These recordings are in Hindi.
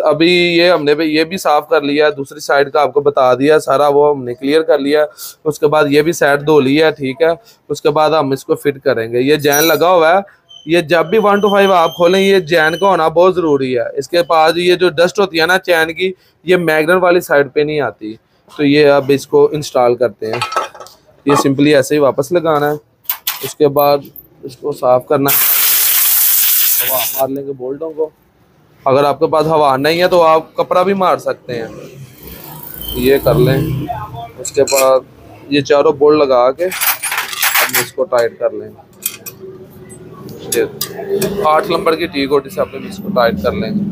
अभी ये हमने ये भी साफ कर लिया, दूसरी साइड का आपको बता दिया सारा, वो हमने क्लियर कर लिया। उसके बाद ये भी साइड धो लिया, ठीक है। उसके बाद हम इसको फिट करेंगे। ये जैन लगा हुआ है, ये जब भी 1 to 5 आप खोलें ये जैन का होना बहुत ज़रूरी है। इसके पास ये जो डस्ट होती है ना चैन की, ये मैग्नेट वाली साइड पे नहीं आती। तो ये अब इसको इंस्टॉल करते हैं। ये सिंपली ऐसे ही वापस लगाना है। उसके बाद इसको साफ करना है, हवा मार लेंगे बोल्टों को। अगर आपके पास हवा नहीं है तो आप कपड़ा भी मार सकते हैं, ये कर लें। उसके बाद ये चारों बोल्ट लगा के अब इसको टाइट कर लेंगे। 8 नंबर की टी कोटी से अपने इसको टाइट कर लेंगे।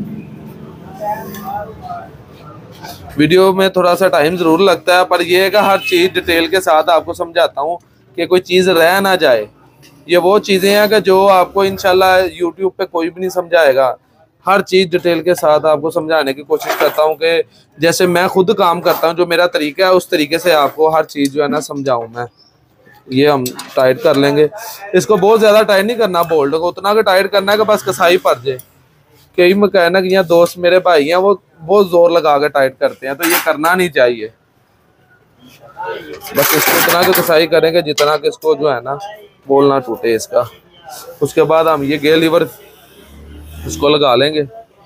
वीडियो में थोड़ा सा टाइम ज़रूर लगता है, पर यह है कि हर चीज़ डिटेल के साथ आपको समझाता हूँ कि कोई चीज़ रह ना जाए। ये वो चीज़ें हैं कि जो आपको इंशाल्लाह यूट्यूब पे कोई भी नहीं समझाएगा। हर चीज़ डिटेल के साथ आपको समझाने की कोशिश करता हूँ कि जैसे मैं खुद काम करता हूँ, जो मेरा तरीका है उस तरीके से आपको हर चीज़ जो है ना समझाऊँ मैं। ये हम टाइट कर लेंगे। इसको बहुत ज़्यादा टाइट नहीं करना बोल्ट को, उतना का टाइट करना है कि बस कसाई पड़ जाए। कई मैकेनिक या दोस्त मेरे भाई हैं वो बहुत ज़ोर लगा के टाइट करते हैं, तो ये करना नहीं चाहिए। बस इसको इतना की कसाई करेंगे जितना कि इसको जो है ना बोल ना टूटे इसका। उसके बाद हम ये गेयर लीवर इसको लगा लेंगे।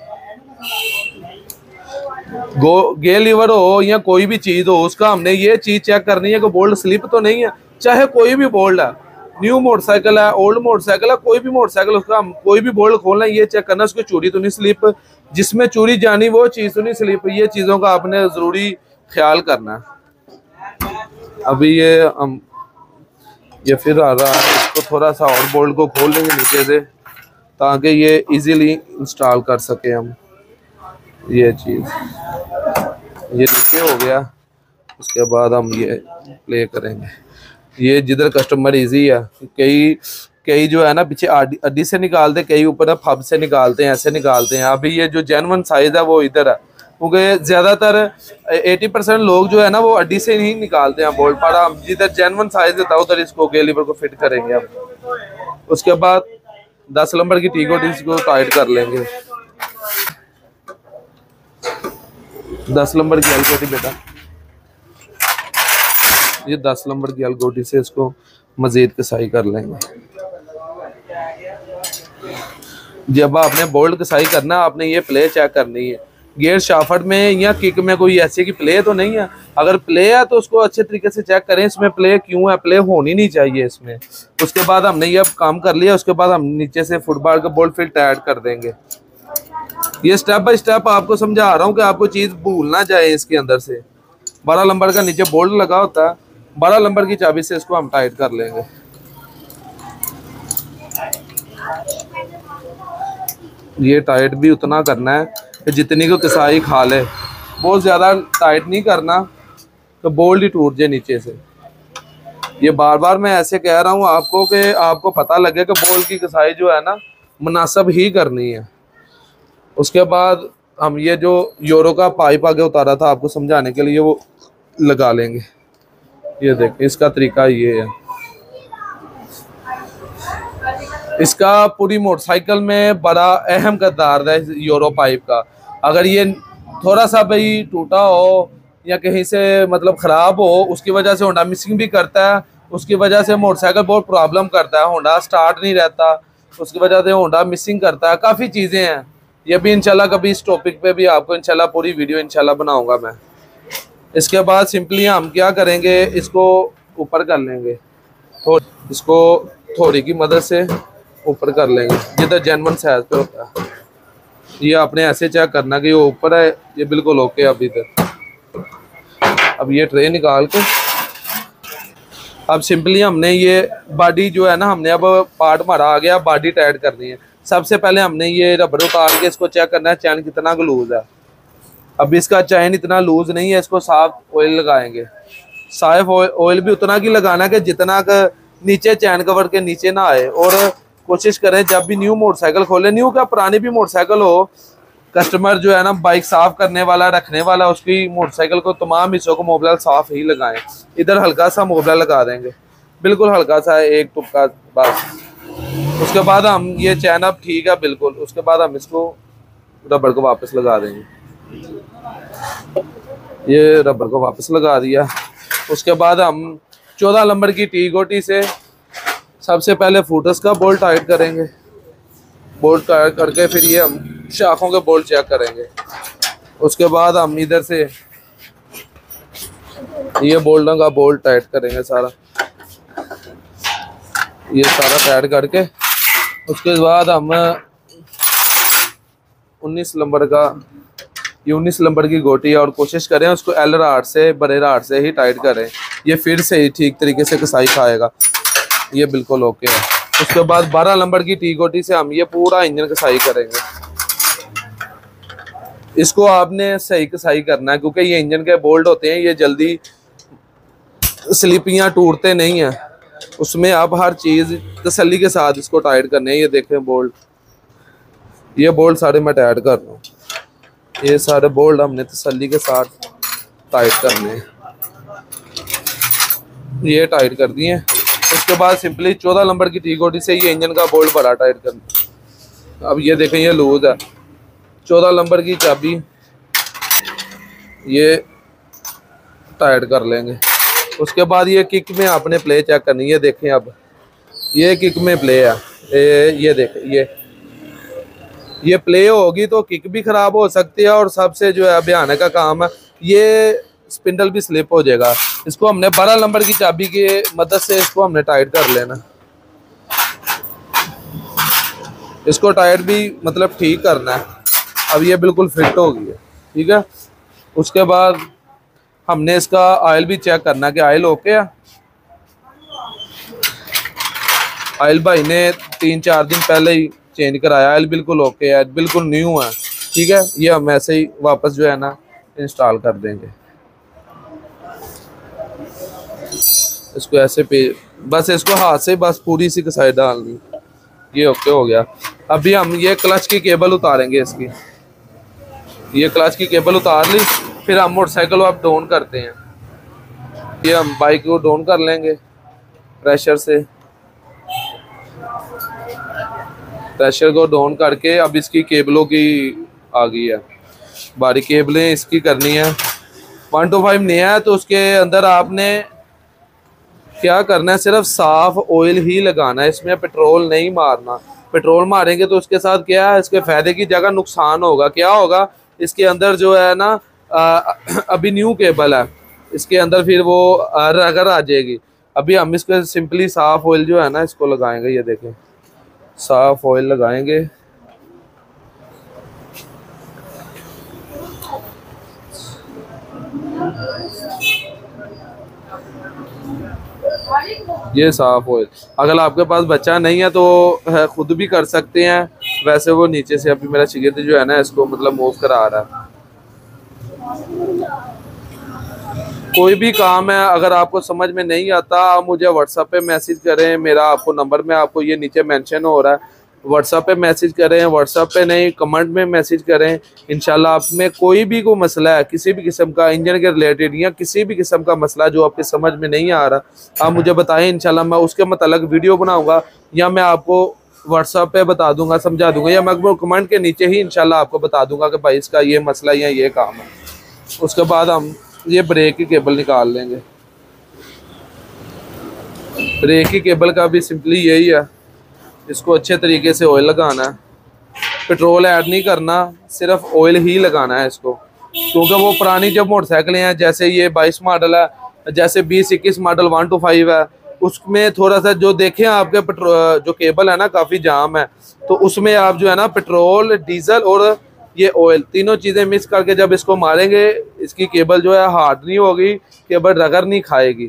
गेयर लीवर हो या कोई भी चीज़ हो, उसका हमने ये चीज़ चेक करनी है कि बोल्ट स्लिप तो नहीं है। चाहे कोई भी बोल्ट है, न्यू मोटरसाइकिल है, ओल्ड मोटरसाइकिल है, कोई भी मोटरसाइकिल, उसका हम कोई भी बोल्ट खोलना है ये चेक करना उसकी चूड़ी तो नहीं स्लिप, जिसमें चूड़ी जानी वो चीज़ तो नहीं स्लिप। ये चीज़ों का आपने ज़रूरी ख्याल करना है। अभी ये फिर आ रहा है, इसको थोड़ा सा और बोल्ट को खोल लेंगे नीचे से ताकि ये इजीली इंस्टॉल कर सके हम। ये चीज़ ये नीचे हो गया। उसके बाद हम ये प्ले करेंगे। ये जिधर कस्टमर इजी है, कई जो है ना पीछे अड्डी से निकालते, कई ऊपर फब से निकालते हैं, ऐसे निकालते हैं। अभी ये जो जेन्युइन साइज़ है वो इधर है, क्योंकि ज़्यादातर 80% लोग जो है ना वो अड्डी से नहीं निकालते हैं बोल्ट। पर हम जिधर जेन्युइन साइज़ देता है उधर इसको गेयर लीवर को फिट करेंगे हम। उसके बाद 10 नंबर की टी कोटी इसको टाइट कर लेंगे। 10 नंबर की एल कोटी बेटा, ये 10 नंबर की एल कोटी से इसको मजीद कसाई कर लेंगे। जब आपने बोल्ट कसाई करना आपने ये प्ले चेक करनी है, गियर शाफ्ट में या किक में कोई ऐसे की प्ले तो नहीं है। अगर प्ले है तो उसको अच्छे तरीके से चेक करें, इसमें प्ले क्यों है, प्ले होनी नहीं चाहिए इसमें। उसके बाद हमने ये काम कर लिया। उसके बाद हम नीचे से फुटबॉल का बोल्ट फिट ऐड कर देंगे। ये स्टेप बाय स्टेप आपको समझा रहा हूँ कि आपको चीज़ भूल ना जाए। इसके अंदर से 12 नंबर का नीचे बोल्ट लगा होता है, 12 नंबर की चाबी से इसको हम टाइट कर लेंगे। ये टाइट भी उतना करना है कि जितनी को कसाई खा ले, बहुत ज़्यादा टाइट नहीं करना तो बोल्ट ही टूट जाए नीचे से। ये बार बार मैं ऐसे कह रहा हूँ आपको कि आपको पता लगे कि बोल्ट की कसाई जो है ना मुनासिब ही करनी है। उसके बाद हम ये जो यूरो का पाइप आगे उतारा था आपको समझाने के लिए वो लगा लेंगे। ये देखिए इसका तरीका ये है। इसका पूरी मोटरसाइकिल में बड़ा अहम किरदार है यूरो पाइप का। अगर ये थोड़ा सा भी टूटा हो या कहीं से मतलब ख़राब हो, उसकी वजह से होंडा मिसिंग भी करता है, उसकी वजह से मोटरसाइकिल बहुत प्रॉब्लम करता है, होंडा स्टार्ट नहीं रहता, उसकी वजह से होंडा मिसिंग करता है। काफ़ी चीज़ें हैं। ये भी इंशाल्लाह कभी इस टॉपिक पे भी आपको इंशाल्लाह पूरी वीडियो इंशाल्लाह बनाऊंगा मैं। इसके बाद सिंपली हम क्या करेंगे, इसको ऊपर कर लेंगे, तो इसको थोड़ी की मदद से ऊपर कर लेंगे जिधर जेन्युइन साइज पे होता है। ये आपने ऐसे चेक करना कि ये ऊपर है, ये बिल्कुल ओके। अभी तक अब ये ट्रे निकाल के अब सिंपली हमने ये बॉडी जो है ना, हमने अब पार्ट हमारा आ गया, बॉडी टाइट करनी है। सबसे पहले हमने ये रबर उतार के इसको चेक करना है चैन कितना लूज है। अब इसका चैन इतना लूज नहीं है, इसको साफ ऑयल लगाएंगे। साफ ऑयल भी उतना की लगाना कि जितना का नीचे चैन कवर के नीचे ना आए। और कोशिश करें जब भी न्यू मोटरसाइकिल खोले, न्यू क्या पुरानी भी मोटरसाइकिल हो, कस्टमर जो है ना बाइक साफ करने वाला रखने वाला, उसकी मोटरसाइकिल को तमाम हिस्सों को मोबिल साफ ही लगाएं। इधर हल्का सा मोबिल लगा देंगे, बिल्कुल हल्का सा, एक टुक्का बस। उसके बाद हम ये चैन अब ठीक है बिल्कुल। उसके बाद हम इसको रबड़ को वापस लगा देंगे। ये रबर को वापस लगा दिया। उसके बाद हम 14 नंबर की टी गोटी से सबसे पहले फुटस का बोल्ट टाइट करेंगे। बोल्ट टाइट करके फिर ये हम शाखों के बोल्ट चेक करेंगे। उसके बाद हम इधर से ये बोल्टों का बोल्ट टाइट करेंगे सारा, ये सारा टाइट करके उसके बाद हम 19 नंबर का, ये 19 नंबर की गोटी है और कोशिश करें उसको एल राड से, बड़े राड से ही टाइट करें। ये फिर से ही ठीक तरीके से कसाई खाएगा। ये बिल्कुल ओके है। उसके बाद 12 नंबर की टी गोटी से हम ये पूरा इंजन कसाई करेंगे। इसको आपने सही कसाई करना है क्योंकि ये इंजन के बोल्ट होते हैं, ये जल्दी स्लिपियाँ टूटते नहीं हैं। उसमें आप हर चीज़ तसल्ली के साथ इसको टाइट करने हैं। ये देखें बोल्ट, ये बोल्ट सारे मैं टाइट कर रहा हूँ। ये सारे बोल्ट हमने तसल्ली के साथ टाइट करने हैं। ये टाइट कर दिए। उसके बाद सिंपली 14 नंबर की टी गोटी से ये इंजन का बोल्ट बड़ा टाइट करना। अब ये देखें ये लूज है। 14 नंबर की चाबी ये टाइट कर लेंगे। उसके बाद ये किक में आपने प्ले चेक करनी है। देखें अब ये किक में प्ले है। ये देखें ये प्ले होगी तो किक भी ख़राब हो सकती है और सबसे जो है भयानक का काम है ये स्पिंडल भी स्लिप हो जाएगा। इसको हमने 12 नंबर की चाबी की मदद से इसको हमने टाइट कर लेना। इसको टाइट भी मतलब ठीक करना है। अब ये बिल्कुल फिट हो गई है, ठीक है। उसके बाद हमने इसका ऑयल भी चेक करना कि ऑयल ओके है। ऑयल भाई ने 3-4 दिन पहले ही चेंज कराया। ऑयल बिल्कुल ओके है, बिल्कुल न्यू है, ठीक है। ये हम ऐसे ही वापस जो है ना इंस्टॉल कर देंगे। इसको ऐसे पे बस इसको हाथ से बस पूरी सी कसाई डालनी। ये ओके हो गया। अभी हम ये क्लच की केबल उतारेंगे इसकी। ये क्लच की केबल उतार ली, फिर हम मोटरसाइकिल को अब डाउन करते हैं। ये हम बाइक को डाउन कर लेंगे प्रेशर से। प्रेशर को डाउन करके अब इसकी केबलों की आ गई है बारी। केबलें इसकी करनी है। 125 नया है तो उसके अंदर आपने क्या करना है, सिर्फ साफ ऑयल ही लगाना है। इसमें पेट्रोल नहीं मारना। पेट्रोल मारेंगे तो उसके साथ क्या है, इसके फायदे की जगह नुकसान होगा। क्या होगा, इसके अंदर जो है ना अभी न्यू केबल है, इसके अंदर फिर वो रगर आ जाएगी। अभी हम इसको सिंपली साफ ऑयल जो है ना इसको लगाएंगे। ये देखें साफ ऑयल लगाएंगे। ये साफ ऑयल, अगर आपके पास बच्चा नहीं है तो खुद भी कर सकते हैं। वैसे वो नीचे से अभी मेरा शिगिर्द जो है ना इसको मतलब मूव करा रहा है। कोई भी काम है अगर आपको समझ में नहीं आता आप मुझे व्हाट्सएप पे मैसेज करें। मेरा आपको नंबर में आपको ये नीचे मेंशन हो रहा है, व्हाट्सएप पे मैसेज करें। व्हाट्सएप पे नहीं कमेंट में मैसेज करें। इंशाल्लाह आप में कोई भी मसला है किसी भी किस्म का इंजन के रिलेटेड या किसी भी किस्म का मसला जो आपके समझ में नहीं आ रहा आप मुझे बताएं। इंशाल्लाह मैं उसके मतलब वीडियो बनाऊँगा या मैं आपको व्हाट्सएप पे बता दूंगा, समझा दूंगा, या मैं कमेंट के नीचे ही इंशाल्लाह आपको बता दूंगा कि भाई इसका ये मसला या ये काम है। उसके बाद हम ये ब्रेक की केबल निकाल लेंगे। ब्रेक की केबल का भी सिंपली यही है, इसको अच्छे तरीके से ऑयल लगाना है। पेट्रोल ऐड नहीं करना, सिर्फ ऑयल ही लगाना है इसको। क्योंकि वो पुरानी जब मोटरसाइकिलें हैं जैसे ये 22 मॉडल है, जैसे 20-21 मॉडल 125 है, उसमें थोड़ा सा जो देखें आपके पेट्रोल जो केबल है ना काफ़ी जाम है, तो उसमें आप जो है ना पेट्रोल, डीजल और ये ऑयल तीनों चीज़ें मिक्स करके जब इसको मारेंगे इसकी केबल जो है हार्ड नहीं होगी, केबल रगड़ नहीं खाएगी।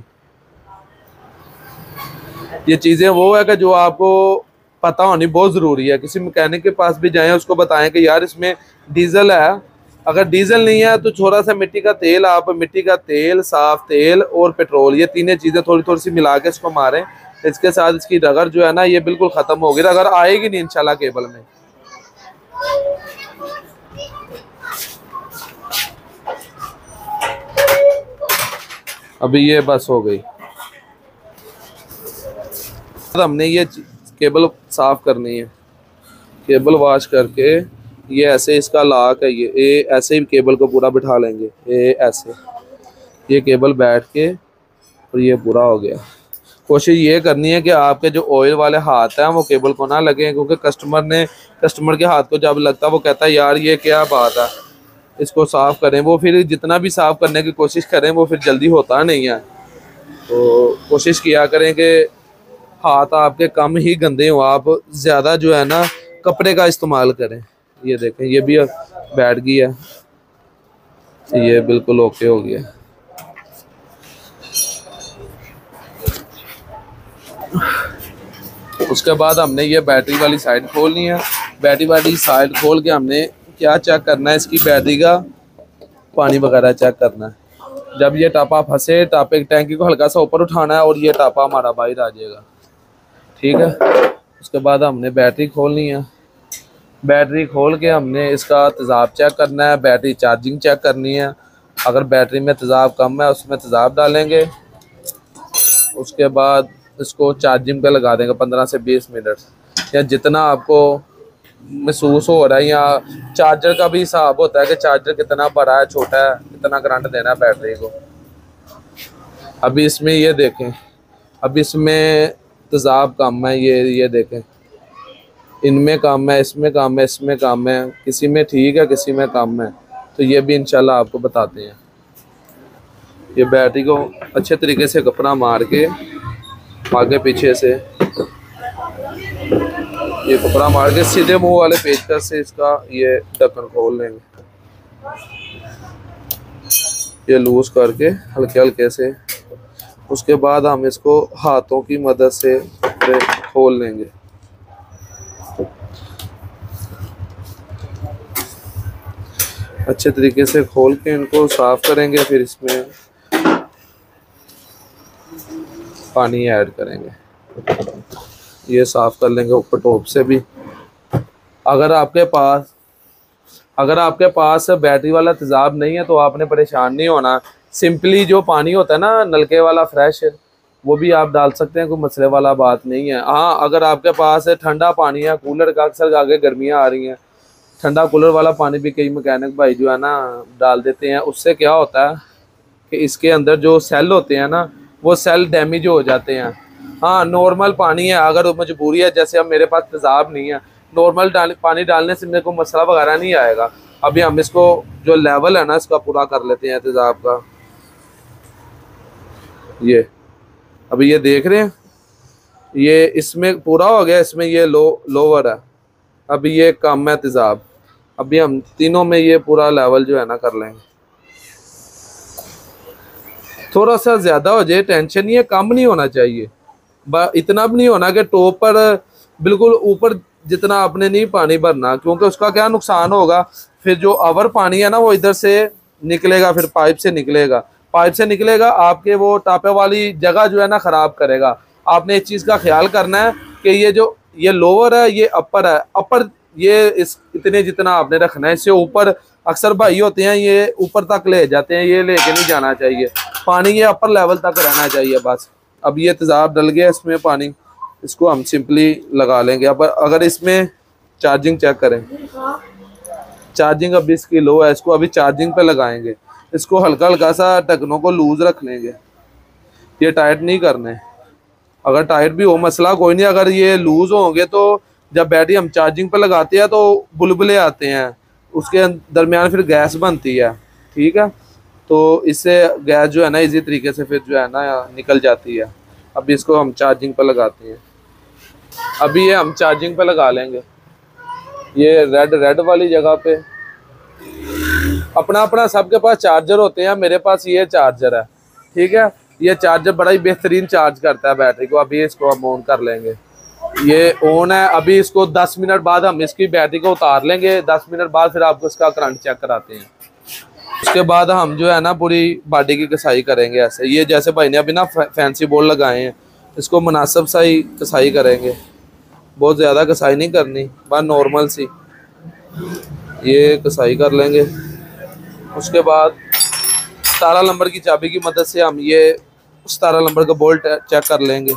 ये चीज़ें वो है कि जो आपको पता होनी बहुत ज़रूरी है। किसी मैकेनिक के पास भी जाएं उसको बताएं कि यार इसमें डीजल है। अगर डीजल नहीं है तो थोड़ा सा मिट्टी का तेल, आप मिट्टी का तेल, साफ तेल और पेट्रोल, ये तीनों चीज़ें थोड़ी थोड़ी सी मिला के इसको मारें। इसके साथ इसकी रगड़ जो है ना ये बिल्कुल ख़त्म होगी, रगड़ आएगी नहीं इंशाल्लाह केबल में। अभी ये बस हो गई। हमने ये केबल साफ करनी है। केबल वॉश करके ये ऐसे इसका लॉक है, ये ऐसे ही केबल को पूरा बिठा लेंगे, ये ऐसे, ये केबल बैठ के और ये पूरा हो गया। कोशिश ये करनी है कि आपके जो ऑयल वाले हाथ हैं वो केबल को ना लगे, क्योंकि कस्टमर के हाथ को जब लगता है वो कहता है यार ये क्या बात है, इसको साफ़ करें। वो फिर जितना भी साफ़ करने की कोशिश करें वो फिर जल्दी होता नहीं है। तो कोशिश किया करें कि हाथ आपके कम ही गंदे हों, आप ज़्यादा जो है ना कपड़े का इस्तेमाल करें। ये देखें ये भी बैठ गई है, ये बिल्कुल ओके हो गया। उसके बाद हमने ये बैटरी वाली साइड खोलनी है। बैटरी वाली साइड खोल के हमने क्या चेक करना है, इसकी बैटरी का पानी वगैरह चेक करना है। जब ये टापा फंसे, टापे की टैंकी को हल्का सा ऊपर उठाना है और ये टापा हमारा बाहर आ जाएगा, ठीक है। उसके बाद हमने बैटरी खोलनी है। बैटरी खोल के हमने इसका तेज़ाब चेक करना है, बैटरी चार्जिंग चेक करनी है। अगर बैटरी में तेज़ाब कम है उसमें तेज़ाब डालेंगे। उसके बाद इसको चार्जिंग पे लगा देंगे 15 से 20 मिनट, या जितना आपको महसूस हो रहा है। या चार्जर का भी हिसाब होता है कि चार्जर कितना बड़ा है छोटा है, कितना करंट देना है बैटरी को। अभी इसमें ये देखें, अभी इसमें तेज़ाब कम है, ये देखें, इनमें कम है, इसमें कम है, इसमें कम है, किसी में ठीक है किसी में कम है। तो ये भी इंशाल्लाह आपको बताते हैं। ये बैटरी को अच्छे तरीके से कपड़ा मार के आगे पीछे से ये कपड़ा मार के सीधे मुंह वाले पेचकस से इसका ये ढक्कन खोल लेंगे, ये लूज करके हल्के हल्के से। उसके बाद हम इसको हाथों की मदद से खोल लेंगे। अच्छे तरीके से खोल के इनको साफ करेंगे, फिर इसमें पानी ऐड करेंगे, ये साफ कर लेंगे ऊपर टॉप से भी। अगर आपके पास बैटरी वाला तेज़ाब नहीं है तो आपने परेशान नहीं होना। सिंपली जो पानी होता है ना नलके वाला फ्रेश, वो भी आप डाल सकते हैं, कोई मसले वाला बात नहीं है। हाँ, अगर आपके पास ठंडा पानी है कूलर का, अक्सर आगे गर्मियाँ आ रही हैं, ठंडा कूलर वाला पानी भी कई मैकेनिक भाई जो है ना डाल देते हैं। उससे क्या होता है कि इसके अंदर जो सेल होते हैं ना वो सेल डैमेज हो जाते हैं। हाँ, नॉर्मल पानी है, अगर मजबूरी है, जैसे अब मेरे पास तेज़ाब नहीं है, नॉर्मल पानी डालने से मेरे को मसला वगैरह नहीं आएगा। अभी हम इसको जो लेवल है ना इसका पूरा कर लेते हैं तेज़ाब का। ये अभी ये देख रहे हैं, ये इसमें पूरा हो गया, इसमें ये लोअर है, अभी ये कम है तेज़ाब। अभी हम तीनों में ये पूरा लेवल जो है ना कर लेंगे। थोड़ा सा ज़्यादा हो जाए टेंशन नहीं है, कम नहीं होना चाहिए, इतना भी नहीं होना कि टॉप पर बिल्कुल ऊपर जितना आपने नहीं पानी भरना, क्योंकि उसका क्या नुकसान होगा, फिर जो अवर पानी है ना वो इधर से निकलेगा, फिर पाइप से निकलेगा, आपके वो टापे वाली जगह जो है ना ख़राब करेगा। आपने इस चीज़ का ख्याल करना है कि ये लोअर है, ये अपर है, अपर ये इतने जितना आपने रखना है, इससे ऊपर अक्सर भाई होते हैं ये ऊपर तक ले जाते हैं, ये लेके नहीं जाना चाहिए। पानी ये अपर लेवल तक रहना चाहिए बस। अब ये तेज़ाब डल गया इसमें पानी, इसको हम सिंपली लगा लेंगे। अब अगर इसमें चार्जिंग चेक करें, चार्जिंग अभी इसकी लो है, इसको अभी चार्जिंग पे लगाएंगे। इसको हल्का हल्का सा ढक्कनों को लूज रख लेंगे, ये टाइट नहीं करने। अगर टाइट भी हो मसला कोई नहीं, अगर ये लूज होंगे तो जब बैटरी हम चार्जिंग पे लगाते हैं तो बुलबुले आते हैं, उसके दरमियान फिर गैस बनती है, ठीक है। तो इससे गैस जो है ना इजी तरीके से फिर जो है ना निकल जाती है। अभी इसको हम चार्जिंग पे लगाते हैं। अभी ये हम चार्जिंग पे लगा लेंगे, ये रेड वाली जगह पे। अपना सबके पास चार्जर होते हैं, मेरे पास ये चार्जर है, ठीक है। ये चार्जर बड़ा ही बेहतरीन चार्ज करता है बैटरी को। अभी इसको हम ऑन कर लेंगे, ये ऑन है। अभी इसको 10 मिनट बाद हम इसकी बैटरी को उतार लेंगे, 10 मिनट बाद फिर आपको इसका करंट चेक कराते हैं। उसके बाद हम जो है ना पूरी बॉडी की कसाई करेंगे ऐसे। ये जैसे भाई ने अभी ना फैंसी बोल्ट लगाए हैं, इसको मुनासिब सा ही कसाई करेंगे, बहुत ज़्यादा कसाई नहीं करनी, बस नॉर्मल सी ये कसाई कर लेंगे। उसके बाद 17 नंबर की चाबी की मदद से हम ये 17 नंबर का बोल्ट चेक कर लेंगे।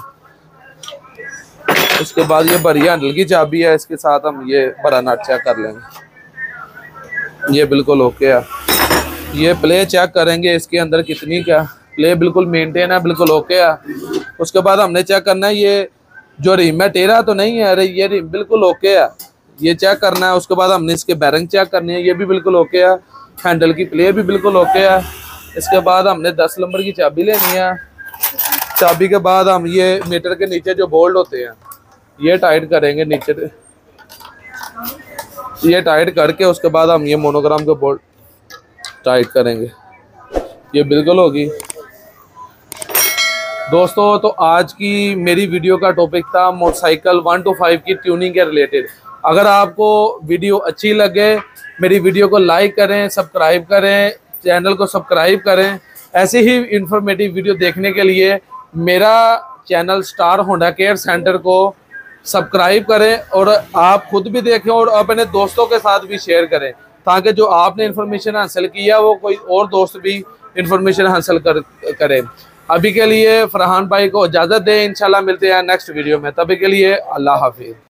उसके बाद ये बड़ी हैंडल की चाबी है, इसके साथ हम ये बड़ा नट चेक कर लेंगे। ये बिल्कुल ओके है। ये प्ले चेक करेंगे इसके अंदर कितनी क्या प्ले बिल्कुल मेंटेन है, बिल्कुल ओके है। उसके बाद हमने चेक करना है ये जो रिम है टेढ़ा तो नहीं है, अरे ये रिम बिल्कुल ओके है, ये चेक करना है। उसके बाद हमने इसके बैरिंग चेक करनी है, ये भी बिल्कुल ओके है। हैंडल की प्ले भी बिल्कुल ओके है। इसके बाद हमने 10 नंबर की चाबी लेनी है। चाबी के बाद हम ये मीटर के नीचे जो बोल्ट होते हैं ये टाइट करेंगे नीचे, ये टाइट करके उसके बाद हम ये मोनोग्राम के बोल्ट टाइट करेंगे। ये बिल्कुल होगी दोस्तों। तो आज की मेरी वीडियो का टॉपिक था मोटरसाइकिल 1 to 5 की ट्यूनिंग के रिलेटेड। अगर आपको वीडियो अच्छी लगे मेरी वीडियो को लाइक करें, सब्सक्राइब करें, चैनल को सब्सक्राइब करें। ऐसे ही इंफॉर्मेटिव वीडियो देखने के लिए मेरा channel star Honda care centre को सब्सक्राइब करें और आप खुद भी देखें और अपने दोस्तों के साथ भी शेयर करें, ताकि जो आपने इन्फॉर्मेशन हासिल किया वो कोई और दोस्त भी इन्फॉर्मेशन हासिल करें। अभी के लिए फरहान भाई को इजाज़त दें, इंशाल्लाह मिलते हैं नेक्स्ट वीडियो में। तभी के लिए अल्लाह हाफिज़।